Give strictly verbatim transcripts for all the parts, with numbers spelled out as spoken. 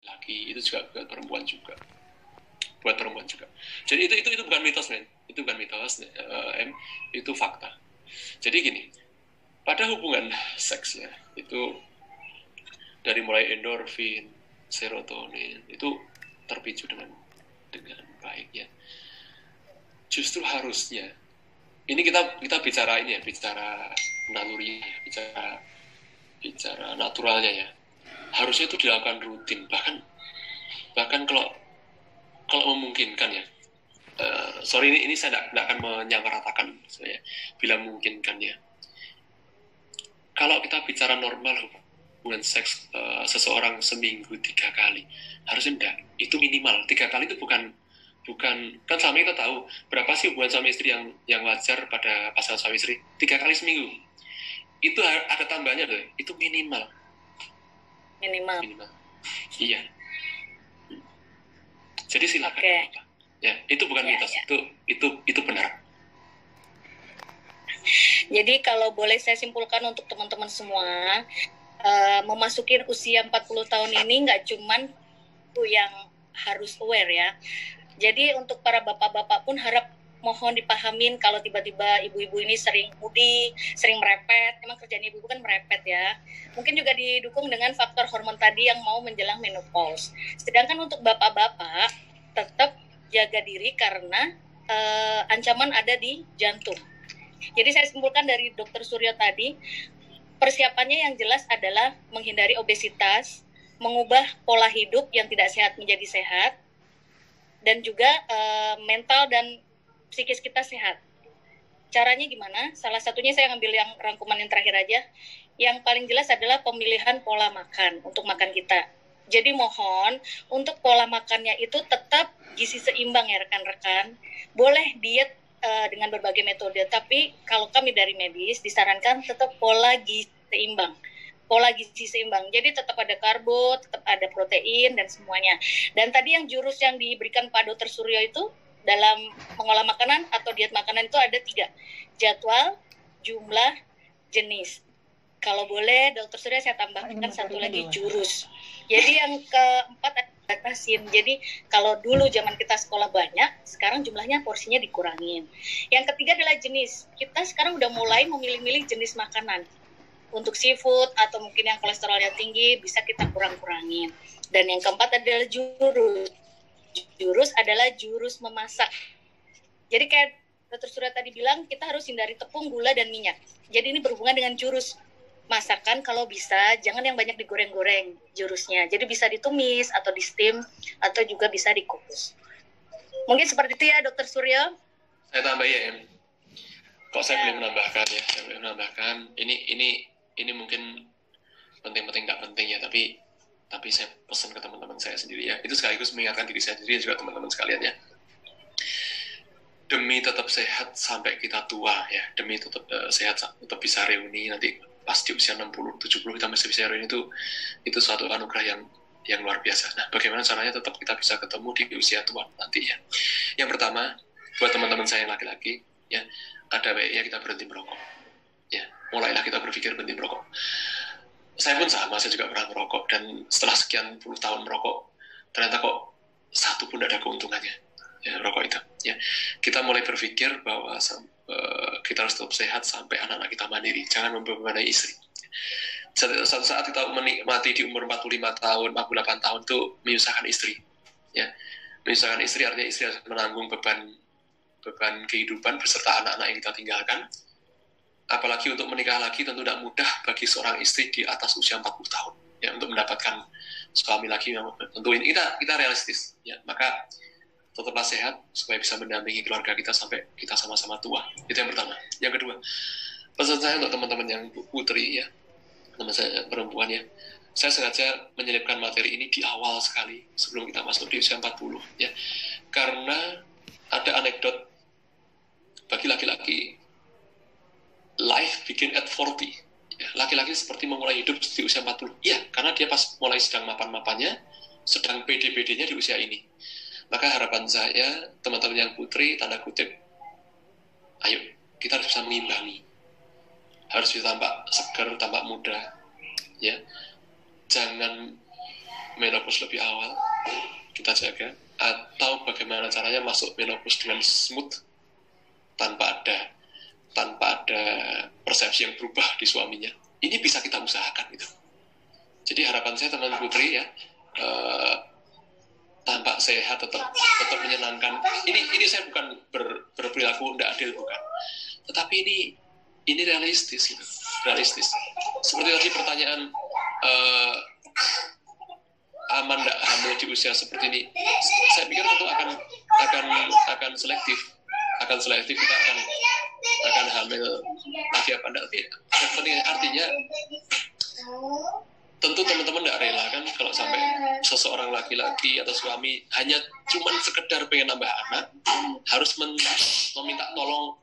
laki, itu juga buat perempuan juga. Buat perempuan juga. Jadi itu itu itu bukan mitos, men. Itu bukan mitos, uh, M, itu fakta. Jadi gini, pada hubungan seksnya itu dari mulai endorfin, serotonin itu terpicu dengan dengan baik ya. Justru harusnya ini kita kita bicara ini ya, bicara naluri, bicara bicara naturalnya ya. Harusnya itu dilakukan rutin, bahkan bahkan kalau kalau memungkinkan ya. Uh, sorry ini ini saya tidak akan menyamaratakan saya bila memungkinkan ya. Kalau kita bicara normal hubungan seks uh, seseorang seminggu tiga kali, harusnya enggak. Itu minimal tiga kali itu bukan bukan kan selama kita tahu berapa sih hubungan suami istri yang yang wajar pada pasangan suami istri tiga kali seminggu. Itu ada tambahnya loh. Itu minimal. Minimal. Minimal. Iya. Jadi silakan. Okay. Ya, itu bukan ya, mitos, ya. itu itu itu benar. Jadi kalau boleh saya simpulkan untuk teman-teman semua, uh, memasuki usia empat puluh tahun ini nggak cuman itu yang harus aware ya. Jadi untuk para bapak-bapak pun harap mohon dipahamin kalau tiba-tiba ibu-ibu ini sering mudik, sering merepet. Emang kerjaan ibu-ibu kan merepet ya. Mungkin juga didukung dengan faktor hormon tadi yang mau menjelang menopause. Sedangkan untuk bapak-bapak tetap jaga diri karena uh, ancaman ada di jantung. Jadi saya simpulkan dari Dokter Suryo tadi, persiapannya yang jelas adalah menghindari obesitas, mengubah pola hidup yang tidak sehat menjadi sehat, dan juga uh, mental dan psikis kita sehat. Caranya gimana? Salah satunya saya ngambil yang rangkuman yang terakhir aja. Yang paling jelas adalah pemilihan pola makan untuk makan kita. Jadi mohon untuk pola makannya itu tetap gizi seimbang ya rekan-rekan. Boleh diet uh, dengan berbagai metode, tapi kalau kami dari medis disarankan tetap pola gizi seimbang. Pola gizi seimbang. Jadi tetap ada karbo, tetap ada protein dan semuanya. Dan tadi yang jurus yang diberikan Pak Dokter Suryo itu dalam mengolah makanan atau diet makanan itu ada tiga. Jadwal, jumlah, jenis. Kalau boleh Dokter Suryo saya tambahkan satu lagi jurus. Jadi yang keempat ada batasin. Jadi kalau dulu zaman kita sekolah banyak, sekarang jumlahnya porsinya dikurangin. Yang ketiga adalah jenis. Kita sekarang udah mulai memilih-milih jenis makanan. Untuk seafood atau mungkin yang kolesterolnya tinggi bisa kita kurang-kurangin. Dan yang keempat adalah jurus. Jurus adalah jurus memasak. Jadi kayak Dokter Suryo tadi bilang, kita harus hindari tepung, gula, dan minyak. Jadi ini berhubungan dengan jurus. Masakan kalau bisa, jangan yang banyak digoreng-goreng jurusnya. Jadi bisa ditumis, atau di steam, atau juga bisa dikukus. Mungkin seperti itu ya, Dokter Suryo. Saya tambah ya, Em. Kok saya ya. boleh menambahkan ya? Saya boleh menambahkan. Ini ini ini mungkin penting-penting nggak penting ya, tapi tapi saya pesan ke teman-teman saya sendiri ya. Itu sekaligus mengingatkan diri saya sendiri dan juga teman-teman sekalian ya. Demi tetap sehat sampai kita tua ya, demi tetap uh, sehat tetap bisa reuni nanti pas di usia enam puluh, tujuh puluh kita masih bisa reuni, itu itu suatu anugerah yang yang luar biasa. Nah, bagaimana caranya tetap kita bisa ketemu di usia tua nanti ya. Yang pertama, buat teman-teman saya yang laki-laki ya, ada baiknya kita berhenti merokok. Ya, mulailah kita berpikir berhenti merokok. Saya pun sama, saya juga pernah merokok dan setelah sekian puluh tahun merokok, ternyata kok satu pun tidak ada keuntungannya. Ya, rokok itu ya, kita mulai berpikir bahwa uh, kita harus tetap sehat sampai anak-anak kita mandiri, jangan membebani istri. Satu saat kita menikmati di umur empat puluh lima tahun, empat puluh delapan tahun itu menyusahkan istri ya, menyusahkan istri artinya istri harus menanggung beban beban kehidupan beserta anak-anak yang kita tinggalkan. Apalagi untuk menikah lagi tentu tidak mudah bagi seorang istri di atas usia empat puluh tahun ya, untuk mendapatkan suami lagi yang tentu ini kita kita realistis ya. Maka tetaplah sehat supaya bisa mendampingi keluarga kita sampai kita sama-sama tua. Itu yang pertama. Yang kedua, pesan saya untuk teman-teman yang putri ya, teman saya perempuan ya, saya sengaja menyelipkan materi ini di awal sekali sebelum kita masuk di usia empat puluh ya, karena ada anekdot bagi laki-laki, life begin at forty ya, laki-laki seperti memulai hidup di usia empat puluh ya, karena dia pas mulai sedang mapan-mapannya, sedang pede-pedenya di usia ini. Maka harapan saya, teman-teman yang putri, tanda kutip, ayo, kita harus bisa mengimbangi. Harus bisa tampak segar, tampak muda. Ya. Jangan menopause lebih awal, kita jaga, atau bagaimana caranya masuk menopause dengan smooth tanpa ada tanpa ada persepsi yang berubah di suaminya. Ini bisa kita usahakan gitu. Jadi harapan saya teman putri ya, uh, tampak sehat, tetap tetap menyenangkan. Ini ini saya bukan ber, berperilaku tidak adil, bukan. Tetapi ini ini realistis gitu, realistis. Seperti tadi pertanyaan, uh, aman tidak hamil di usia seperti ini? Saya pikir tentu akan akan akan selektif, akan selektif kita akan akan hamil lagi apa enggak. Tapi ada kepentingan, artinya tentu teman-teman tidak rela kan kalau sampai seseorang laki-laki atau suami hanya cuman sekedar pengen nambah anak harus men- meminta tolong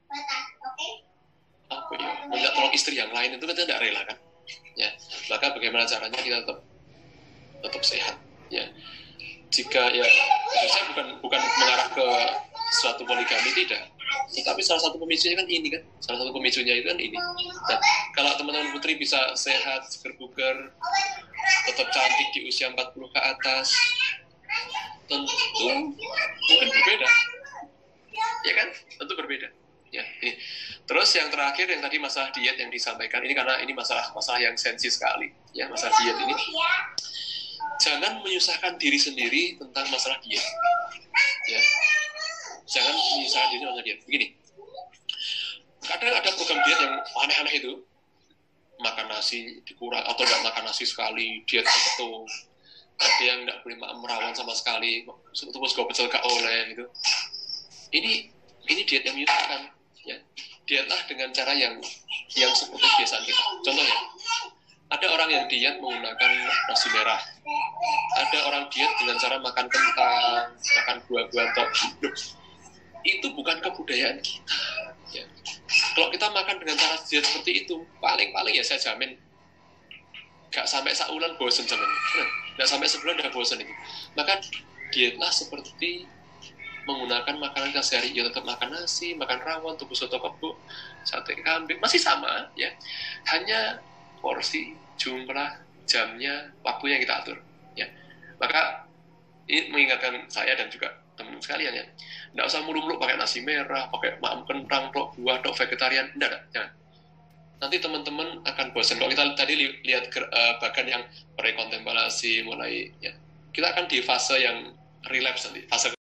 apa ya, meminta tolong istri yang lain, itu kita tidak rela kan ya. Maka bagaimana caranya kita tetap tetap sehat ya. Jika ya saya bukan bukan mengarah ke suatu poligami, tidak, tetapi salah satu pemicunya kan ini kan, salah satu pemicunya itu kan ini. Nah, kalau teman-teman putri bisa sehat, seger bugar, tetap cantik di usia empat puluh ke atas, tentu mungkin berbeda, ya kan? Tentu berbeda. Ya. Ini. Terus yang terakhir yang tadi masalah diet yang disampaikan ini, karena ini masalah masalah yang sensi sekali, ya masalah diet ini. Jangan menyusahkan diri sendiri tentang masalah diet. Ya. Jangan menyusahkan diri tentang diet. Begini, kadang ada program diet yang aneh-aneh itu, makan nasi dikurang atau nggak makan nasi sekali, diet keto. Ada yang nggak boleh merawat sama sekali, terus gue pecel gak oleh gitu. Ini ini diet yang menyusahkan. Ya. Dietlah dengan cara yang yang seperti kebiasaan kita. Contohnya, ada orang yang diet menggunakan nasi merah. Ada orang diet dengan cara makan kentang, makan buah-buah atau itu bukan kebudayaan kita. Ya. Kalau kita makan dengan cara diet seperti itu, paling-paling ya saya jamin gak sampai sebulan bosen jamin. Gak sampai sebulan udah bosen itu. Maka dietlah seperti menggunakan makanan sehari, ya tetap makan nasi, makan rawon, tubuh soto kebo, sate kambing, masih sama ya. Hanya porsi, jumlah, jamnya, waktunya yang kita atur ya. Maka ini mengingatkan saya dan juga teman-teman sekalian ya, nggak usah mulu-mulu pakai nasi merah, pakai maam kentang, tok buah, tok vegetarian, enggak, jangan. Nanti teman-teman akan bosan. Kalau kita tadi li- lihat uh, bahkan yang pre-kontemplasi mulai ya, kita akan di fase yang relapse nanti, fase